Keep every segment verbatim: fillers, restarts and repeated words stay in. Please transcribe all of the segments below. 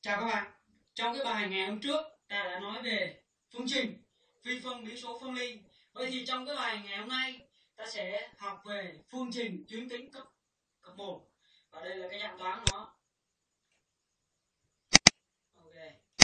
Chào các bạn. Trong cái bài ngày hôm trước ta đã nói về phương trình phi phân biến số phân ly. Vậy thì trong cái bài ngày hôm nay ta sẽ học về phương trình tuyến tính cấp cấp một. Và đây là cái dạng toán của nó. Ok.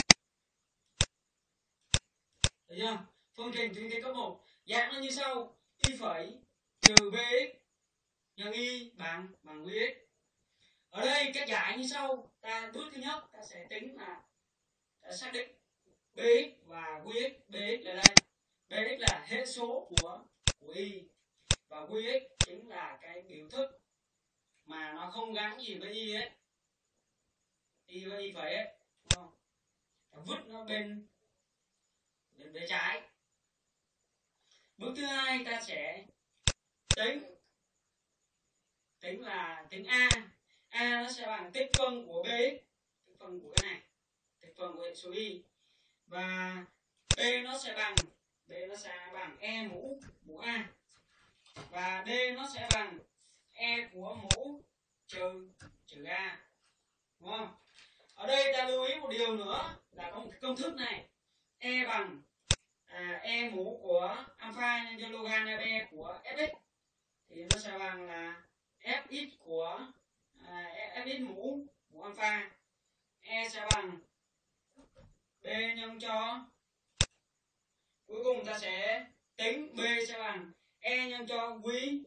Được chưa? Phương trình tuyến tính cấp một dạng nó như sau: y phẩy trừ bx nhân y bằng bằng qx. Ở đây cách giải như sau. Ta bước thứ nhất ta sẽ tính là ta xác định bx và qx. Bx là đây, bx là hệ số của của y và qx chính là cái biểu thức mà nó không gắn gì với y hết, y với y phẩy ấy, đúng không? Ta vứt nó bên bên bên trái. Bước thứ hai ta sẽ tính tính là tính a. A nó sẽ bằng tích phân của bx, tích phân của cái này, tích phân của hệ số y, và b nó sẽ bằng b nó sẽ bằng e mũ mũ a, và d nó sẽ bằng e của mũ trừ trừ a, đúng không? Ở đây ta lưu ý một điều nữa là có một cái công thức này: e bằng à, e mũ của alpha nhân cho log e của fx, thì nó sẽ bằng là fx của à, fx mũ mũ alpha. E sẽ bằng b nhân cho, cuối cùng ta sẽ tính b sẽ bằng e nhân cho q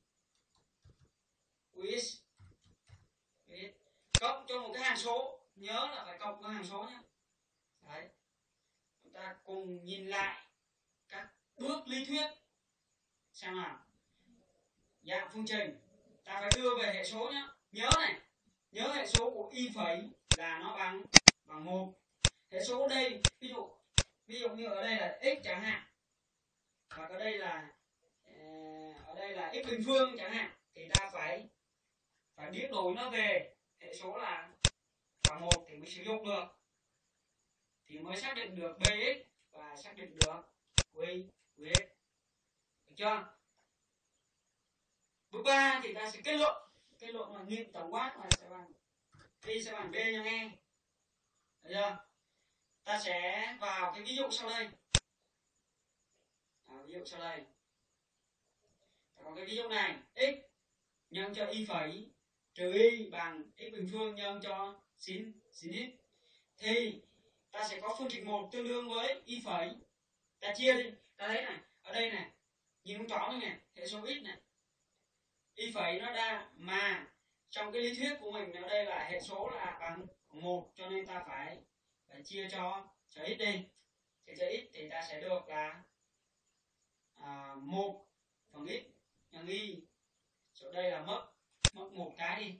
q cộng cho một cái hàm số, nhớ là phải cộng cái hàm số nhé. Đấy, chúng ta cùng nhìn lại các bước lý thuyết xem nào. Dạng phương trình ta phải đưa về hệ số nhé. Nhớ này, nhớ hệ số của y phẩy là nó bằng bằng một. Hệ số ở đây ví dụ ví dụ như ở đây là x chẳng hạn, hoặc ở đây là ở đây là x bình phương chẳng hạn, thì ta phải phải biến đổi nó về hệ số là bằng một thì mới sử dụng được, thì mới xác định được bx và xác định được qx. Được chưa? Bước ba thì ta sẽ kết luận. Kết luận là nghiệm tổng quát là sẽ bằng y sẽ bằng b nhân e. Được chưa? Ta sẽ vào cái ví dụ sau đây. À, ví dụ sau đây. Ta có cái ví dụ này: x nhân cho y phẩy trừ y bằng x bình phương nhân cho sin sin x. Thì ta sẽ có phương trình một tương đương với y phẩy. Ta chia đi, ta thấy này, ở đây này, nhìn con chó này, hệ số x này. Y phẩy nó đa mà trong cái lý thuyết của mình ở đây là hệ số là bằng một, cho nên ta phải phải chia cho cho x đi. Chia cho x thì ta sẽ được là à, một phần x nhân y. Chỗ đây là mất mất một cái đi.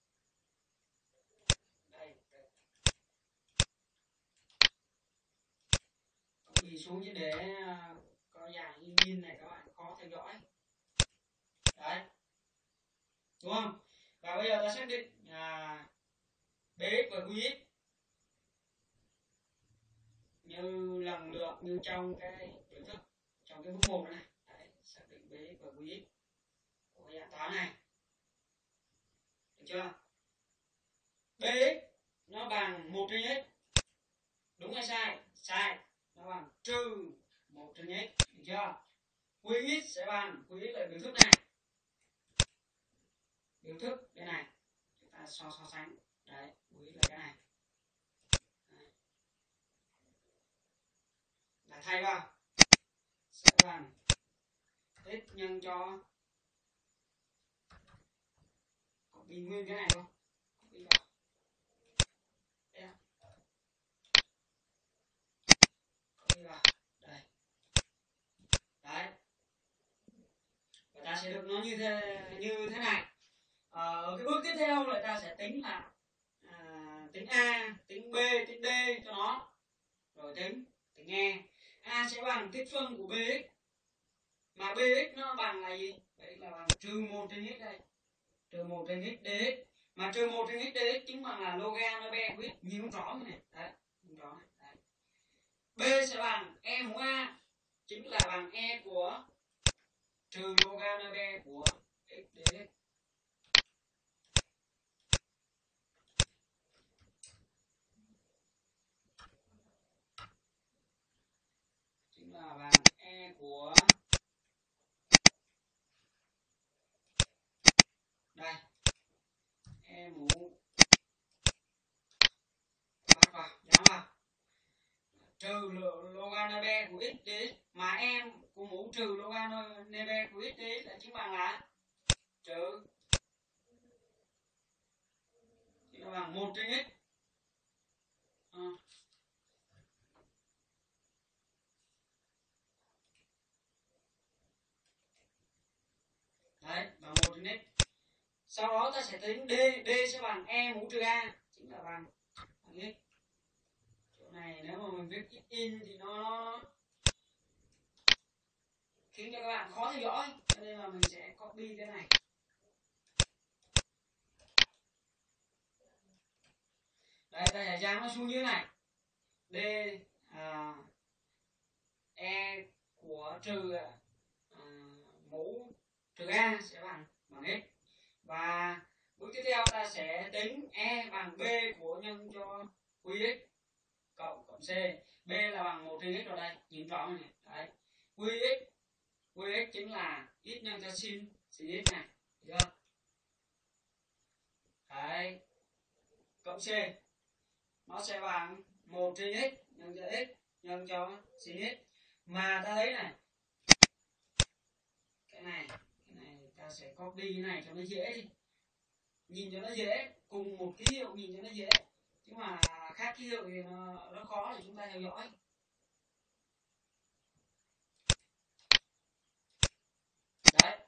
Đây, đây. Đi xuống chứ để có dạng in in này các bạn khó theo dõi. Đấy, đúng không? Và bây giờ ta xác định à, bx và qx như lần lượt như trong cái biểu thức, trong cái bước một này. Đấy, xác định bx và qx của cái dạng toán này. Được chưa? Bx nó bằng một trên x. Đúng hay sai? Sai. Nó bằng trừ một trên x. Được chưa? Qx sẽ bằng, qx là biểu thức này. Biểu thức đây này. Chúng ta so so sánh. Đấy, qx là cái này. Đấy. Là thay vào sẽ bằng x nhân cho, copy nguyên cái này không? Copy vào. Đây. Copy vào. Đây. Đấy. Và ta sẽ được nó như thế như thế này. Ở ờ, cái bước tiếp theo là ta sẽ tính là à, tính a, tính b, tính d cho nó, rồi tính tính e. A sẽ bằng tích phân của bx, mà bx nó bằng là gì? Bx là bằng trừ một trên x đây, trừ một trên x dx, mà trừ một trên x dx chính bằng là log nó b của x, nhìn con chó này. Đấy, con chó này. Đấy. B sẽ bằng e mũ a, chính là bằng e của trừ log nó b của x dx. của x dx mà em của mũ trừ log nên b của x dx là chính bằng là trừ thì là bằng một trên x. À. Đấy, bằng một trên x. Sau đó ta sẽ tính d, d sẽ bằng e mũ trừ a, chính là bằng bằng x. Chỗ này nếu mà mình viết in thì nó, nó khiến cho các bạn khó theo dõi, cho nên là mình sẽ copy cái này. Đây, ta sẽ dán nó xuống như thế này. D à, e của trừ à, mũ trừ a sẽ bằng bằng x. Và bước tiếp theo ta sẽ tính e bằng b của nhân cho qx cộng cộng c. B là bằng một trên x rồi đây, nhìn rõ này. Đấy. Qx qx chính là x nhân cho sin sin x này, được chưa? Đấy. Cộng c nó sẽ bằng một trên x nhân cho x nhân cho sin x. Mà ta thấy này, cái này cái này ta sẽ copy cái này cho nó dễ đi, nhìn cho nó dễ, cùng một ký hiệu nhìn cho nó dễ, chứ mà khác ký hiệu thì nó, nó khó để chúng ta theo dõi. Đấy,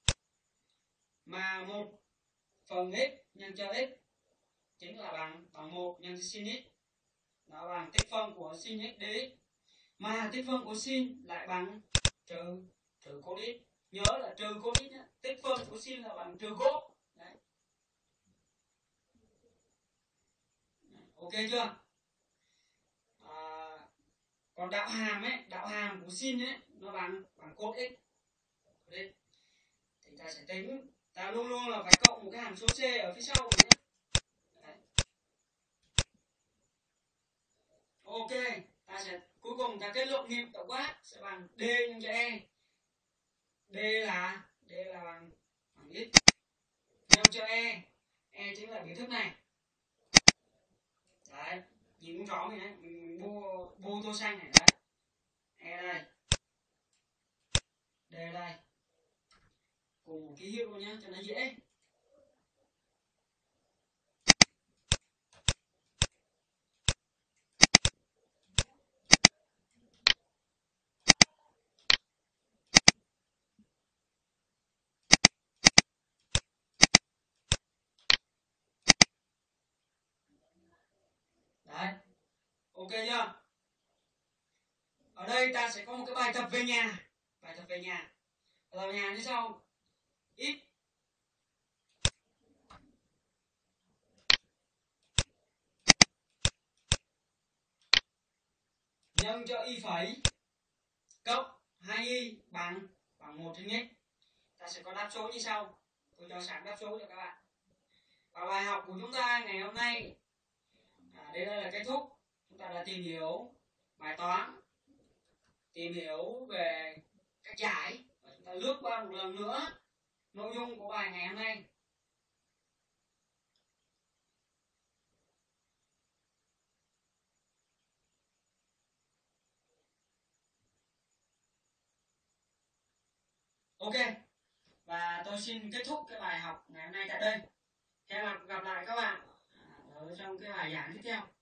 mà một phần x nhân cho x chính là bằng bằng một nhân cho sin x, nó bằng tích phân của sin x dx, mà tích phân của sin lại bằng trừ trừ cos x. Nhớ là trừ cos x nhé, tích phân của sin là bằng trừ cos. Đấy. Ok chưa? À, còn đạo hàm ấy, đạo hàm của sin ấy nó bằng bằng cos x. Thì ta sẽ tính, ta luôn luôn là phải cộng một cái hàm số c ở phía sau nhé. Đấy. Ok, ta sẽ cuối cùng ta kết luận nghiệm tổng quát sẽ bằng d nhân cho e. D là d là bằng bằng x nhân cho e. E chính là biểu thức này. Đấy, nhìn cũng rõ mình đấy, mình bô bô tô xanh này đấy. E đây. D đây. Cùng một ký hiệu luôn nhá cho nó dễ. Đấy. Ok chưa? Ở đây ta sẽ có một cái bài tập về nhà. Bài tập về nhà. Bài tập về nhà như sau. X nhân cho y phẩy cộng hai y bằng bằng một trên x. Ta sẽ có đáp số như sau. Tôi cho sẵn đáp số cho các bạn. Và bài học của chúng ta ngày hôm nay à, đến đây là kết thúc. Chúng ta đã tìm hiểu bài toán, tìm hiểu về cách giải, và chúng ta lướt qua một lần nữa nội dung của bài ngày hôm nay. Ok, và tôi xin kết thúc cái bài học ngày hôm nay tại đây. Hẹn gặp lại các bạn ở trong cái bài giảng tiếp theo.